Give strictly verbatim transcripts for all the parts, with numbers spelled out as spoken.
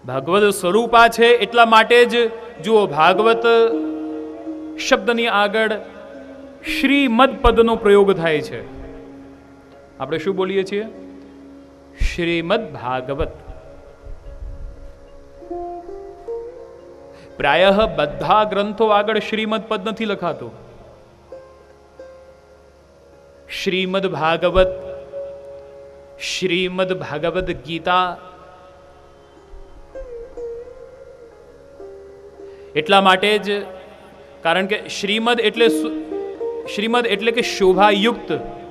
ભાગવત સ્વરૂપા છે એટલા માટે જ જુઓ ભાગવત શબ્દની આગળ શ્રીમદ પદનો પ્રયોગ થાય છે. આપણે શું બોલીએ છીએ? શ્રીમદ ભાગવત. પ્રાયઃ બધા ગ્રંથો આગળ શ્રીમદ પદ નથી લખાતું. શ્રીમદ ભાગવત, શ્રીમદ ભાગવત ગીતા, એટલા માટે જ, કારણ કે શ્રીમદ એટલે શ્રીમદ એટલે કે શોભાયુક્ત.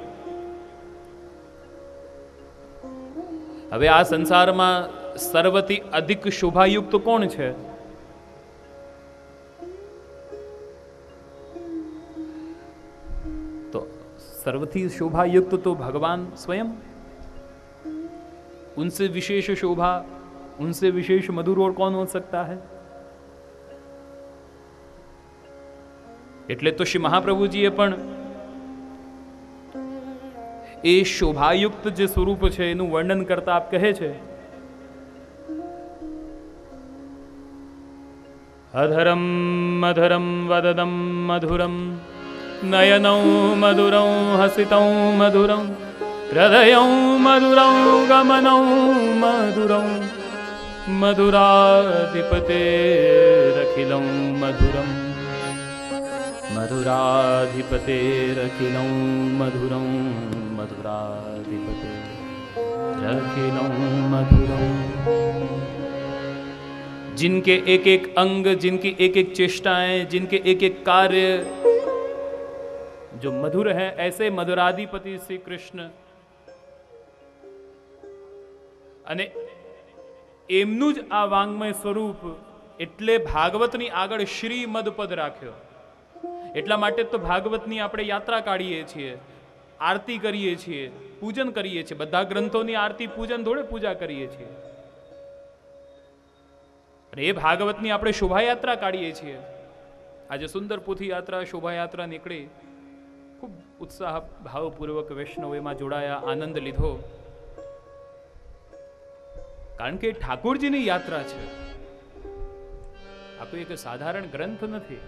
હવે આ સંસારમાં સર્વથી અધિક શોભાયુક્ત કોણ છે? તો સર્વથી शोभायुक्त तो भगवान स्वयं. उनसे विशेष शोभा, उनसे विशेष मधुर और कौन हो सकता है? એટલે તો શ્રી મહાપ્રભુજીએ પણ એ શોભાયુક્ત જે સ્વરૂપ છે એનું વર્ણન કરતા આપ કહે છે, અધરમ મધરમ વદદમ મધુરમ નયનૌ મધુરૌ હસિતૌ મધુરં હૃદયૌ મધુરૌ ગમનૌ મધુરૌ મધુરાધિપતેરખિલૌ મધુરમ મધુરાધિપતેરખિલૌ મધુરં મધુરાધિપતેરખિલૌ મધुरं. जिनके एक एक अंग, जिनकी एक एक चेष्टाएं, जिनके एक एक कार्य जो मधुर है, ऐसे मधुराधिपति श्री कृष्ण. અને એમનું જ આ વાંગમય સ્વરૂપ એટલે ભાગવતની આગળ શ્રીમદ પદ રાખ્યો. એટલા માટે તો ભાગવતની આપણે યાત્રા કાઢીએ છીએ, આરતી કરીએ છીએ, પૂજન કરીએ છીએ. બધા ગ્રંથોની આરતી પૂજન થોડે પૂજા કરીએ છીએ. અને એ ભાગવતની આપણે શોભાયાત્રા કાઢીએ છીએ. આજે સુંદર પોથી યાત્રા, શોભાયાત્રા નીકળી, ખૂબ ઉત્સાહ ભાવપૂર્વક વૈષ્ણવ એમાં જોડાયા, આનંદ લીધો. કારણ કે ઠાકોરજીની યાત્રા છે. આ કોઈ એક સાધારણ ગ્રંથ નથી.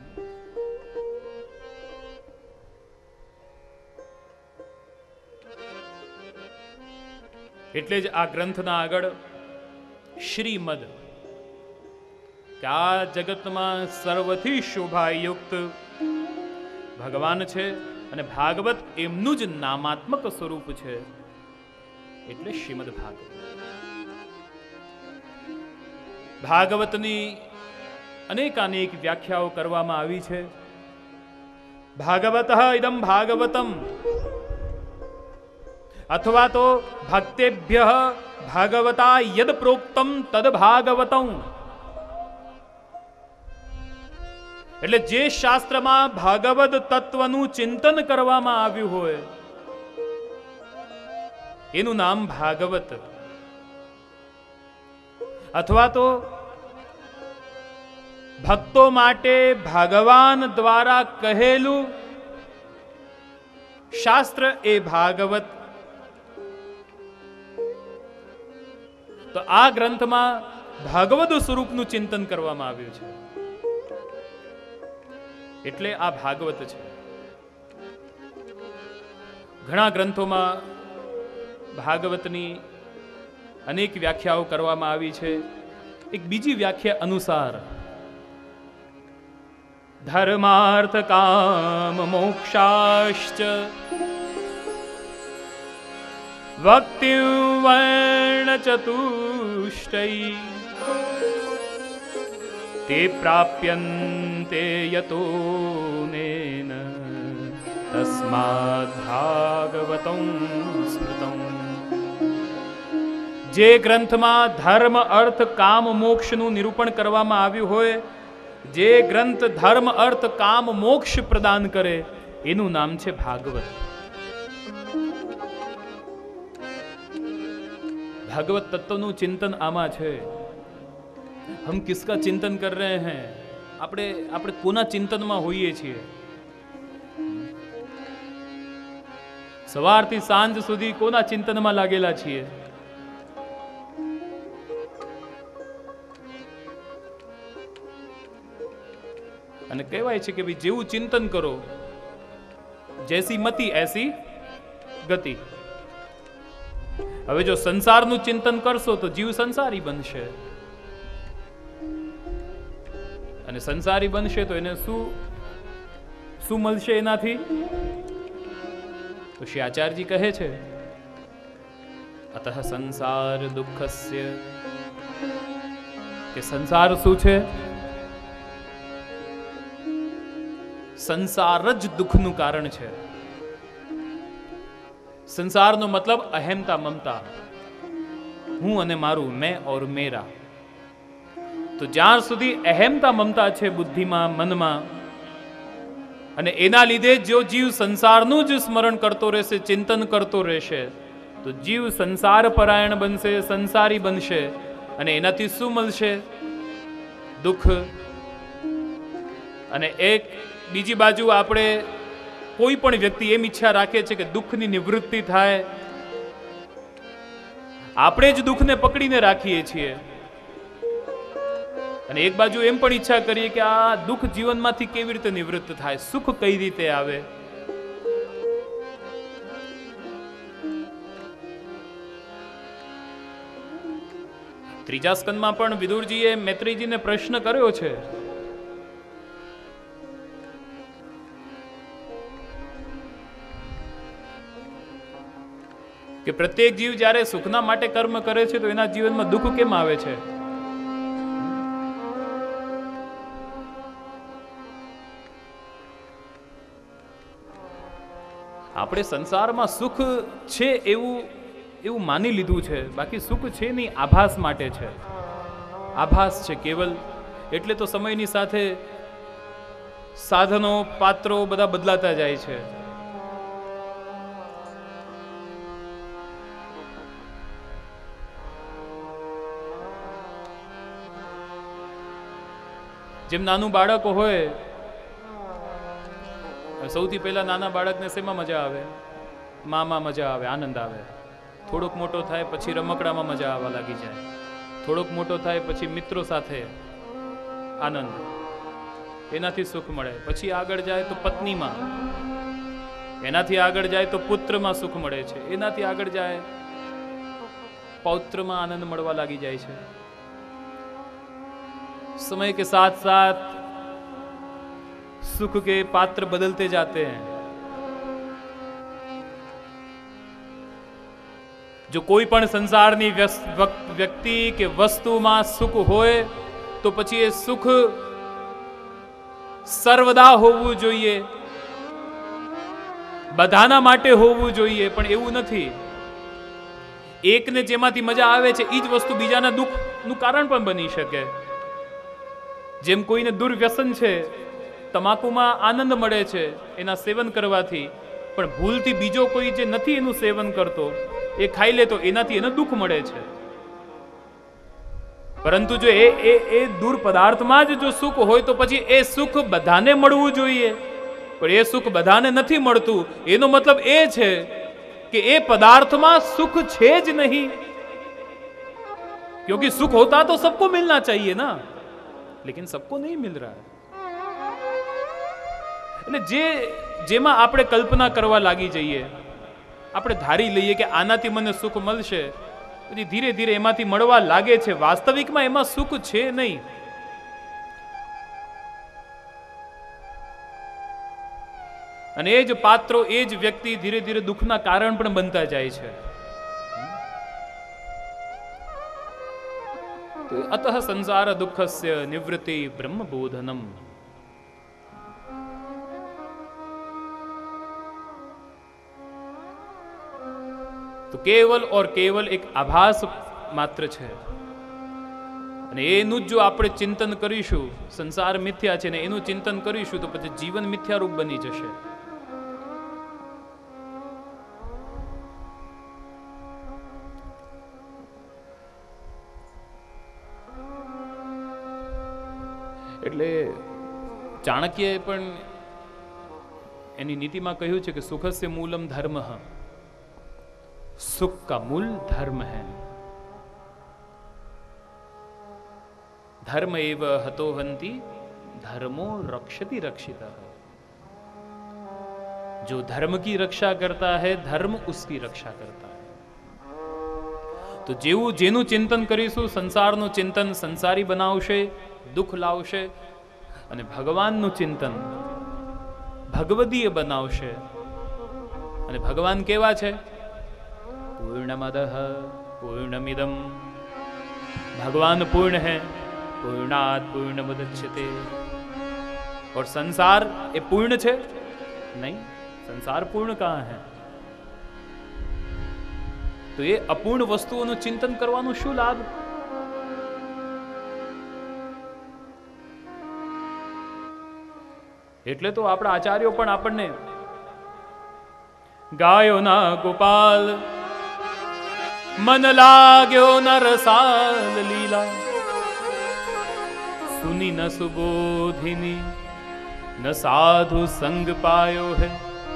એટલે જ આ ગ્રંથના આગળ શ્રીમદ, કે આ જગતમાં સર્વથી શોભાયુક્ત ભગવાન છે અને ભાગવત એમનું જ નામાત્મક સ્વરૂપ છે, એટલે શ્રીમદ ભાગવત. ભાગવતની અનેકાનેક વ્યાખ્યાઓ કરવામાં આવી છે. ભાગવતઃ ઇદમ ભાગવતમ, અથવા તો ભક્તેભ્ય ભાગવતા યદ પ્રોક્તમ તદ ભાગવતં. એટલે જે શાસ્ત્રમાં ભાગવત તત્વનું ચિંતન કરવામાં આવ્યું હોય એનું નામ ભાગવત. અથવા તો ભક્તો માટે ભગવાન દ્વારા કહેલું શાસ્ત્ર એ ભાગવત. તો આ ગ્રંથમાં ભાગવત સ્વરૂપનું ચિંતન કરવામાં આવ્યું છે, એટલે આ ભાગવત છે. ઘણા ગ્રંથોમાં ભાગવતની અનેક વ્યાખ્યાઓ કરવામાં આવી છે. એક બીજી વ્યાખ્યા અનુસાર ધર્માર્થ કામ મોક્ષાશ્ચ ભક્તિ વર્ણ ચતુષ્ટય તે પ્રાપ્યન્તે યતો નેન તસ્માદ ભાગવતં સ્મૃતં. જે ગ્રંથમાં ધર્મ અર્થ કામ મોક્ષનું નિરૂપણ કરવામાં આવ્યું હોય, જે ગ્રંથ ધર્મ અર્થ કામ મોક્ષ પ્રદાન કરે એનું નામ છે ભાગવત. भागवत तत्वનું ચિંતન આમાં છે. हम किसका चिंतन कर रहे हैं? આપણે આપણે કોના ચિંતનમાં હોઈએ છીએ? સવારથી સાંજ સુધી કોના ચિંતનમાં લાગેલા છીએ? અને કહેવાય છે કે ભાઈ જેવું ચિંતન કરો, જૈસી મતિ એસી ગતિ. હવે જો સંસારનું ચિંતન કરશો તો જીવ સંસારી બનશે, અને સંસારી બનશે તો એને શું શું મળશે એનાથી? તો શ્રી આચાર્યજી કહે છે અતઃ સંસાર દુઃખસ્ય, કે સંસાર શું છે? સંસાર જ દુઃખનું કારણ છે. સંસારનો મતલબ અહેમતા મમતા, હું અને મારું, મેં ઓર મેરા. તો જ્યાં સુધી અહેમતા મમતા છે બુદ્ધિમાં, મનમાં, અને એના લીધે જો જીવ સંસારનું જ સ્મરણ કરતો રહેશે, ચિંતન કરતો રહેશે, તો જીવ સંસાર પરાયણ બનશે, સંસારી બનશે. અને એનાથી શું મળશે? દુઃખ. અને એક બીજી બાજુ આપણે કોઈ પણ વ્યક્તિ એમ ઈચ્છા રાખે છે કે દુઃખની નિવૃત્તિ થાય. આપણે જ દુઃખને પકડીને રાખીએ છીએ, અને એક બાજુ એમ પણ ઈચ્છા કરીએ કે આ દુઃખ જીવનમાંથી કેવી રીતે નિવૃત્ત થાય, સુખ કઈ રીતે આવે. ત્રીજા સ્કંદમાં પણ વિદુરજીએ મૈત્રીજીને પ્રશ્ન કર્યો છે કે પ્રત્યેક જીવ જ્યારે સુખના માટે કર્મ કરે છે તો એના જીવનમાં દુઃખ કેમ આવે છે? આપણે સંસારમાં સુખ છે એવું એવું માની લીધું છે, બાકી સુખ છે નહીં, આભાસ માટે છે. આભાસ છે કેવલ. એટલે તો સમયની સાથે સાધનો, પાત્રો બધા બદલાતા જાય છે. જેમ નાનું બાળક હોય, સૌથી પહેલા નાના બાળકને શેમાં મજા આવે? મામાં મજા આવે, આનંદ આવે. થોડોક મોટો થાય પછી રમકડામાં મજા આવવા લાગી જાય. થોડોક મોટો થાય પછી મિત્રો સાથે આનંદ, એનાથી સુખ મળે. પછી આગળ જાય તો પત્નીમાં, એનાથી આગળ જાય તો પુત્રમાં સુખ મળે છે. એનાથી આગળ જાય પૌત્રમાં આનંદ મળવા લાગી જાય છે. समय के साथ साथ सुख के पात्र बदलते जाते हैं. जो कोई पण संसाરની વ્યક્તિ કે વસ્તુમાં સુખ હોય તો પછી એ સુખ સર્વદા હોવું જોઈએ, બધાના માટે હોવું જોઈએ. પણ એવું નથી. એકને જેમાંથી મજા આવે છે એ જ વસ્તુ બીજાના દુઃખનું કારણ પણ બની શકે. જેમ કોઈને દુર્વ્યસન છે, તમાકુમાં આનંદ મળે છે એના સેવન કરવાથી, પણ ભૂલથી બીજો કોઈ જે નથી એનું સેવન કરતો એ ખાઈ લે તો એનાથી એને દુઃખ મળે છે. પરંતુ જો એ એ એ દૂર પદાર્થમાં જ જો સુખ હોય તો પછી એ સુખ બધાને મળવું જોઈએ. પણ એ સુખ બધાને નથી મળતું, એનો મતલબ એ છે કે એ પદાર્થમાં સુખ છે જ નહીં. क्योंकि सुख होता तो सबको मिलना चाहिए ना, लेकिन सबको नहीं मिल रहा है. એટલે જે જેમાં આપણે કલ્પના કરવા લાગી જઈએ, આપણે ધારી લઈએ કે આનાથી મને સુખ મળશે, પછી ધીરે ધીરે એમાંથી મળવા લાગે છે. વાસ્તવિકમાં એમાં સુખ છે નહીં. અને એ જ પાત્રો, એ જ વ્યક્તિ ધીરે ધીરે દુઃખના કારણ પણ બનતા જાય છે. અતઃ સંસાર દુઃખસ્ય નિવૃત્તિ બ્રહ્મબોધનમ. તો કેવલ ઓર કેવલ એક આભાસ માત્ર છે, અને એનું જ જો આપણે ચિંતન કરીશું, સંસાર મિથ્યા છે ને એનું ચિંતન કરીશું તો પછી જીવન મિથ્યારૂપ બની જશે. એટલે ચાણક્યએ પણ એની નીતિમાં કહ્યું છે કે સુખસ્ય મૂલમ ધર્મ, સુખ का मूल धर्म है. धर्म एव हतो हंति धर्मो रक्षति रक्षिता। जो धर्म की रक्षा करता है धर्म उसकी रक्षा करता है। तो જેવું જેનું ચિંતન કરીશું સંસારનું ચિંતન સંસારી બનાવશે, દુઃખ લાવશે, અને ભગવાનનું ચિંતન ભગવદીય બનાવશે. અને ભગવાન કેવા છે? પૂર્ણમદઃ પૂર્ણમિદમ. भगवान पूर्ण है, पूर्णात् पूर्णमुदच्यते. और संसार ये पूर्ण है? नहीं, संसार पूर्ण कहाँ है? तो ये अपूर्ण वस्तुओं चिंतन करवानो शू लाभ? એટલે તો આપણા આચાર્યો પણ આપણને ગાયો ના ગોપાલ मन लाग्यो न रसाल लीला, सुनी न सुबोधिनी न साधु संग पायो है.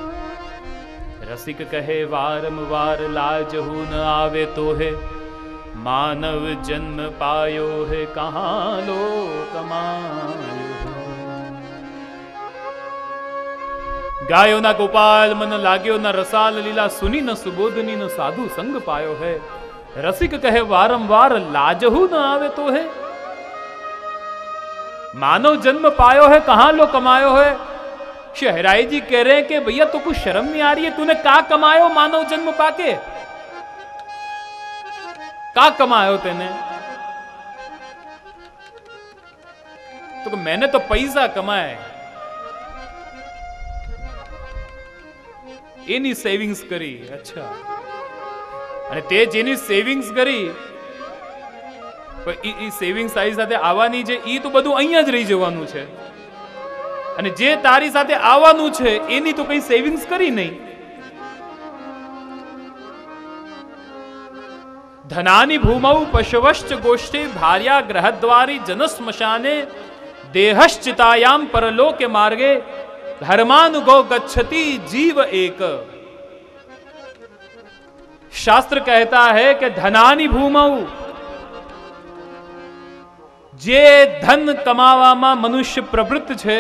रसिक कहे वारंवार लाजहु न आवे तो है, मानव जन्म पायो है कहाँ लोक मायो है. गायो ना गोपाल मन लाग्यो न रसाल लीला, सुनी न सुबोधनी न साधु संग पायो है. रसिक कहे वारंवार लाजहु न आवे तो है, मानव जन्म पायो है कहां लो कमायो है. शहराई जी कह रहे हैं कि भैया तो कुछ शर्म नहीं आ रही है, तूने का कमायो मानव जन्म पाके? का कमायो तेने? तो मैंने तो पैसा कमाए, એની સેવિંગ્સ કરી. અચ્છા, અને તે જેની સેવિંગ્સ કરી પણ ઈ સેવિંગ્સ તારી સાથે આવવાની છે, ઈ તો બધું અહીંયા જ રહી જવાનું છે. અને જે તારી સાથે આવવાનું છે એની તો કઈ સેવિંગ્સ કરી નહીં. ધનાની ભૂમૌ પશવશ્ચ ગોષ્ઠે ભાર્યા ગ્રહદ્વારી જનસ્મશાને દેહશ્ચિતાયામ પરલોકે માર્ગે धर्मानुगो गच्छति जीव एक. शास्त्र कहता है कि धनानी भूमौ, जे धन कमावामा मनुष्य प्रवृत्त छे,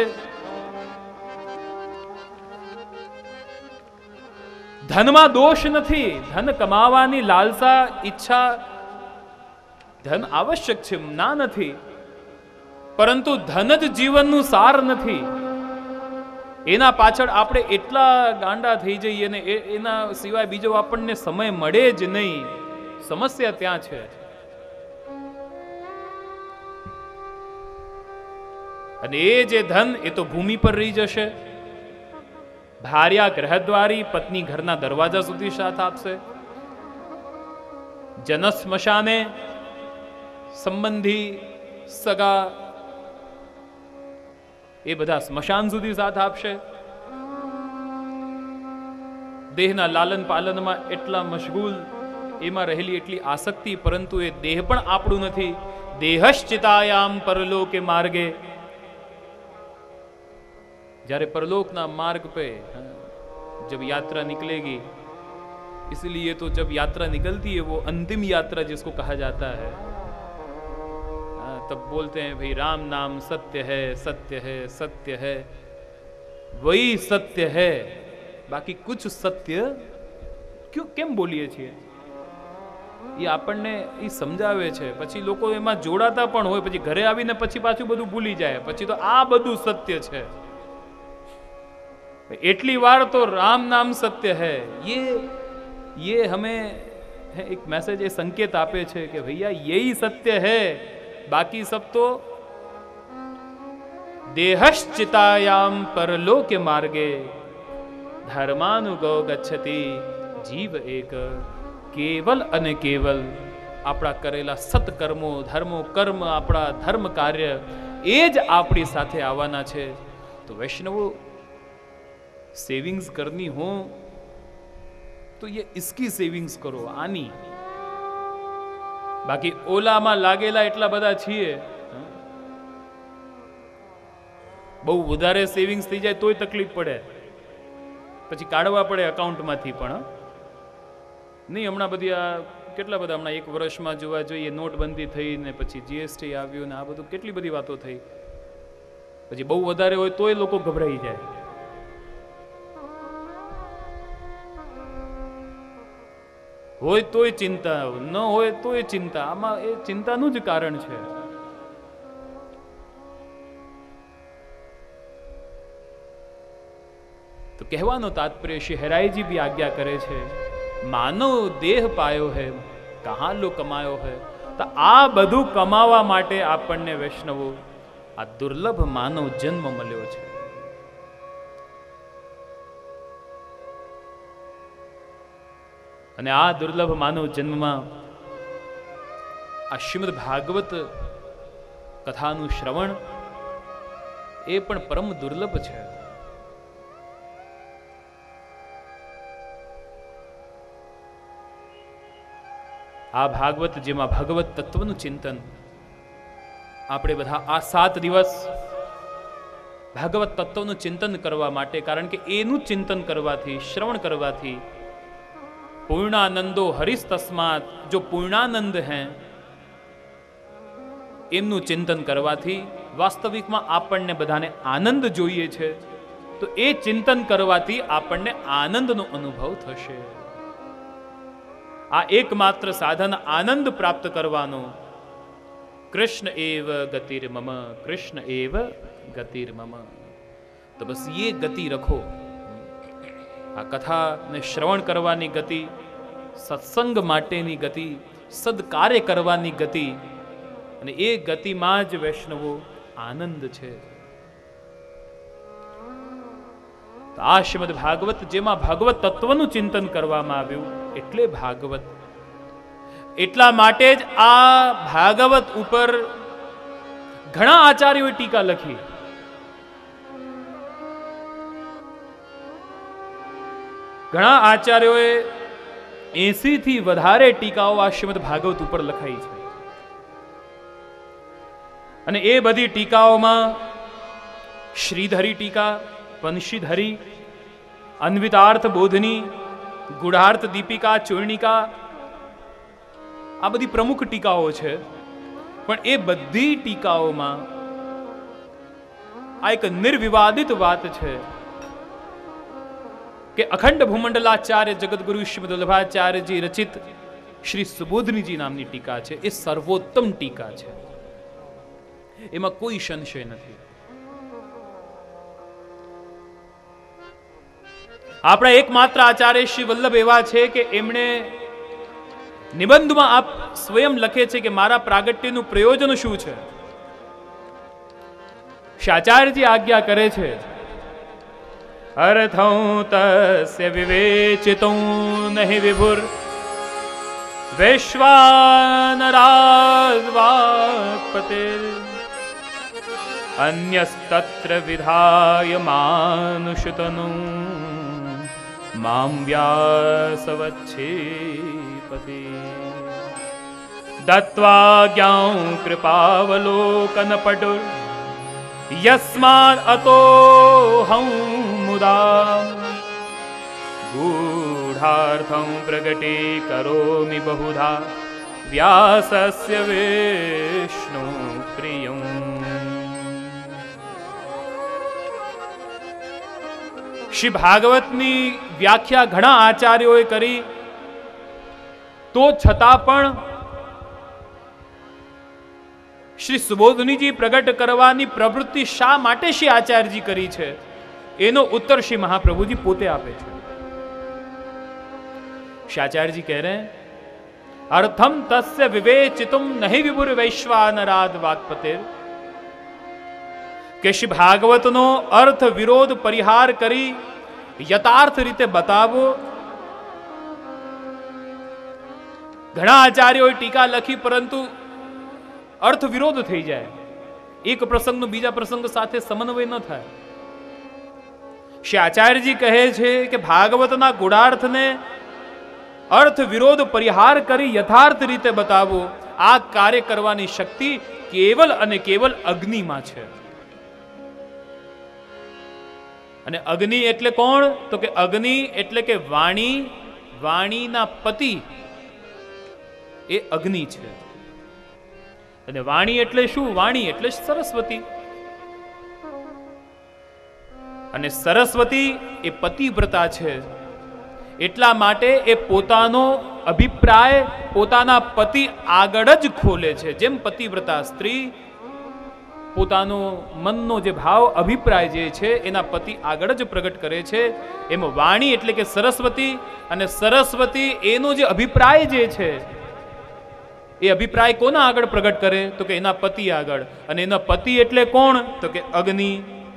धनमा दोष નથી. ધન કમાવાની લાલસા ઈચ્છા, ધન આવશ્યક છે, ના નથી, પરંતુ ધન જ જીવનનું સાર નથી. એના પાછળ આપણે એટલા ગાંડા થઈ જઈએ ને એના સિવાય બીજો આપણને સમય મળે જ નહીં. સમસ્યા ત્યાં છે. અને એ જે ધન એ તો ભૂમિ પર રહી જશે. ભાર્યા ગ્રહદ્વારી, પત્ની ઘરના દરવાજા સુધી સાથ આપશે. જન સ્મશાને, સંબંધી સગા એ બધા સ્મશાન સુધી સાથ આપશે. દેહના લાલન પાલનમાં એટલા મશગુલ, એમાં રહેલી એટલી આસક્તિ, પરંતુ એ દેહ પણ આપણું નથી. દેહશ્ચિતાયામ પરલોકે માર્ગે. જ્યારે परलोकना मार्ग पे जब यात्रा निकलेगी, इसलिए तो जब यात्रा निकलती है वो अंतिम यात्रा जिसको कहा जाता है, तब बोलते हैं भाई राम नाम सत्य है, सत्य है, सत्य है, वही सत्य है, बाकी कुछ सत्य क्यों કેમ બોલીએ છીએ એ આપણને એ સમજાવે છે. પછી લોકો એમાં જોડાતા પણ હોય, પછી ઘરે આવીને પછી પાછું બધું ભૂલી જાય, પછી તો આ બધું સત્ય છે. એટલી વાર તો राम नाम सत्य है, ये ये हमें एक मैसेज, ये संकेत આપે છે કે भैया यही सत्य है, बाकी सब तो देहश्चितायाम परलोके मार्गे धर्मानुगो गच्छति जीव एक. केवल અને કેવલ આપણા કરેલા સત્કર્મો, ધર્મો, કર્મ, આપણા ધર્મ કાર્ય એ જ આપણી સાથે આવવાના છે. તો વૈષ્ણવો, सेविंग्स करनी हो तो ये इसकी सेविंग्स करो, आनी. बाकी ओला में लागेला एटला बधा छीए, बहु वधारे सेविंग्स थी जाए तोय तकलीफ पड़े, पछी काढवा पड़े अकाउंट मांथी पण नहीं. हमणा बधी आ કેટલા બધા હમણાં એક વર્ષમાં જોવા જોઈએ નોટબંધી થઈ ને પછી જીએસટી આવ્યું ને આ બધું કેટલી બધી વાતો થઈ. પછી બહુ વધારે હોય તોય લોકો ગભરાઈ જાય. હોય તોય ચિંતા, ન હોય તોય ચિંતા. આમાં એ ચિંતાનું જ કારણ છે. તો કહેવાનો તાત્પર્ય શ્રી હેરાઈજી બી આજ્ઞા કરે છે, માનવ દેહ પાયો હે કહા લો કમાયો હે. તો આ બધું કમાવા માટે આપણને વૈષ્ણવો આ દુર્લભ માનવ જન્મ મળ્યો છે. અને આ દુર્લભ માનવ જન્મમાં આ શ્રીમદ ભાગવત કથાનું શ્રવણ એ પણ પરમ દુર્લભ છે. આ ભાગવત જેમાં ભગવત તત્વનું ચિંતન આપણે બધા આ સાત દિવસ ભાગવત તત્વનું ચિંતન કરવા માટે, કારણ કે એનું ચિંતન કરવાથી, શ્રવણ કરવાથી પૂર્ણાનંદો હરિસ તસ્માત, જો પૂર્ણાનંદ હૈ એમનું ચિંતન કરવાથી વાસ્તવિકમાં આપણને બધાને આનંદ જોઈએ છે, તો એ ચિંતન કરવાથી આપણને આનંદનો અનુભવ થશે. આ એકમાત્ર સાધન આનંદ પ્રાપ્ત કરવાનો. કૃષ્ણ એવ ગતિર્મમ, કૃષ્ણ એવ ગતિર્મમ. તો બસ ये ગતિ રખો. આ કથાને શ્રવણ કરવાની ગતિ, સત્સંગ માટેની ગતિ, સદકાર્ય કરવાની ગતિ, અને એ ગતિમાં જ વૈષ્ણવો આનંદ છે. આ શ્રીમદ ભાગવત જેમાં ભાગવત તત્વનું ચિંતન કરવામાં આવ્યું એટલે ભાગવત. એટલા માટે જ આ ભાગવત ઉપર ઘણા આચાર્યોએ ટીકા લખી. ઘણા આચાર્યોએ એસી થી વધારે ટીકાઓ આ શ્રીમદ ભાગવત ઉપર લખાઈ છે. અને એ બધી ટીકાઓમાં શ્રીધરી ટીકા, પંશીધરી, અન્વિતાર્થ બોધની, ગુઢાર્થ દીપિકા, ચૂર્ણિકા, આ બધી પ્રમુખ ટીકાઓ છે. પણ એ બધી ટીકાઓમાં આ એક નિર્વિવાદિત વાત છે કે અખંડ ભૂમંડલાચાર્ય જગતગુરુ શ્રીમદ વલ્લભાચાર્યજી રચિત શ્રી સુબોધનીજી નામની ટીકા છે, એ સર્વોત્તમ ટીકા છે. એમાં કોઈ સંશય નથી. આપણા એકમાત્ર આચાર્ય શ્રી વલ્લભ એવા છે કે એમણે નિબંધમાં આપ સ્વયં લખે છે કે મારા પ્રાગટ્યનું પ્રયોજન શું છે. શ્રી આચાર્યજી આજ્ઞા કરે છે, અર્થં તસ્ય વિવેચિતું નહિ વિભુર વૈશ્વાનરાદ્વાક્પતે અન્યસ્તત્ર વિધાય માનુષતનું મામ વ્યાસવચ્છેપતિ દત્વાજ્ઞાં કૃપાવલોકનપટુર યસ્માદ અતોહં મુદા ગૂઢાર્થં પ્રગટીકરોમિ બહુધા વ્યાસસ્ય વિષ્ણુ પ્રિયં. શ્રી ભાગવતની વ્યાખ્યા ઘણા આચાર્યોએ કરી, તો છતાં પણ શ્રી સુબોધનીજી પ્રગટ કરવાની પ્રવૃત્તિ શા માટે શ્રી આચાર્યજી કરી છે એનો ઉત્તર શ્રી મહાપ્રભુજી પોતે આપે છે. શ્રી આચાર્યજી કહે રહે અર્થમ તસ્ય વિવેચિતુમ નહીં વિભુર વૈશ્વાનરાદ વાક્પતે, કે શ્રી ભાગવતનો અર્થ વિરોધ પરિહાર કરી યથાર્થ રીતે બતાવો. ઘણા આચાર્યોએ ટીકા લખી, પરંતુ અર્થ વિરોધ થઈ જાય, એક પ્રસંગનો બીજા પ્રસંગ સાથે સમન્વય ન થાય. શ્રી આચાર્યજી કહે છે કે ભાગવતના ગુણાર્થને અર્થ વિરોધ પરિહાર કરી યથાર્થ રીતે બતાવો. આ કાર્ય કરવાની શક્તિ કેવલ અને કેવલ અગ્નિમાં છે. અને અગ્નિ એટલે કોણ? તો કે અગ્નિ એટલે કે વાણી, વાણીના પતિ એ અગ્નિ છે. અને વાણી એટલે શું? વાણી એટલે સરસ્વતી. અને સરસ્વતી એ પતિવ્રતા છે, એટલા માટે એ પોતાનો અભિપ્રાય પોતાના પતિ આગળ જ ખોલે છે. જેમ પતિવ્રતા સ્ત્રી પોતાનો મનનો જે ભાવ અભિપ્રાય જે છે એના પતિ આગળ જ પ્રગટ કરે છે, એમ વાણી એટલે કે સરસ્વતી, અને સરસ્વતી એનો જે અભિપ્રાય જે છે એ અભિપ્રાય કોના આગળ પ્રગટ કરે? તો કે એના પતિ આગળ. અને એના પતિ એટલે કોણ? તો કે અગ્નિ.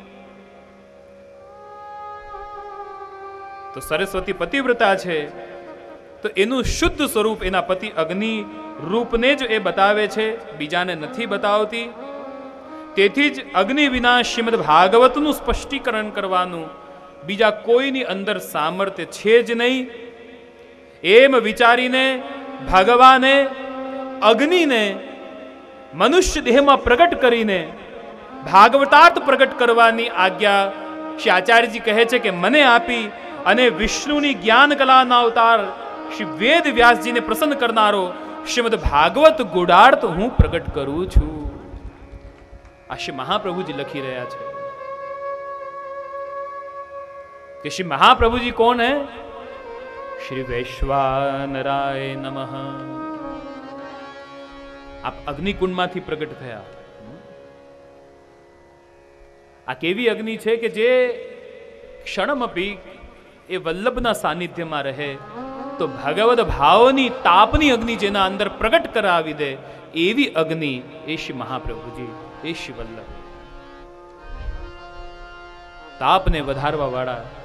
તો સરસ્વતી પતિવ્રતા છે, તો એનું શુદ્ધ સ્વરૂપ એના પતિ અગ્નિ રૂપને જ એ બતાવે છે, બીજાને નથી બતાવતી. તેથી જ અગ્નિ વિના શ્રીમદ ભાગવતનું સ્પષ્ટીકરણ કરવાનું બીજા કોઈની અંદર સામર્થ્ય છે જ નહીં. એમ વિચારીને ભગવાને અગ્નિને મનુષ્ય દેહમાં પ્રગટ કરીને ભાગવતાર્થ પ્રગટ કરવાની આજ્ઞા શ્રી આચાર્યજી કહે છે કે મને આપી, અને વિષ્ણુની જ્ઞાન કલાના અવતાર શ્રી વેદ વ્યાસજીને પ્રસન્ન કરનારો શ્રીમદ ભાગવત ગુડાર્થ હું પ્રગટ કરું છું. આ શ્રી મહાપ્રભુજી લખી રહ્યા છે કે શ્રી મહાપ્રભુજી કોણ હે? શ્રી વૈશ્વાનરાય નમઃ. આપ અગ્નિકુંડમાંથી પ્રગટ થયા. આ કેવી અગ્નિ છે કે જે ક્ષણમપી એ વલ્લભના સાનિધ્યમાં રહે તો ભગવદ ભાવની તાપની અગ્નિ જેના અંદર પ્રગટ કરાવી દે, એવી અગ્નિ એ શ્રી મહાપ્રભુજી, એ શ્રી વલ્લભ. તાપને વધારવા વાળા